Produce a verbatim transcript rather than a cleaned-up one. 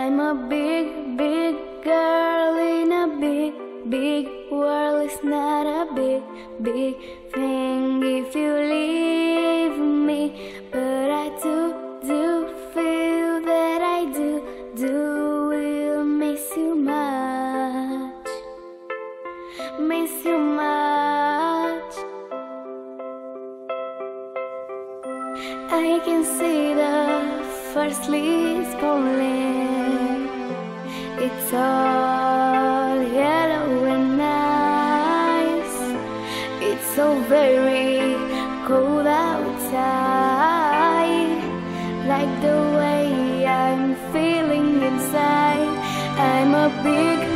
I'm a big, big girl in a big, big world. It's not a big, big thing if you leave me, but I do, do feel that I do, do will miss you much, miss you much. I can see the first leaves falling. It's all yellow and nice. It's so very cold outside, like the way I'm feeling inside. I'm a big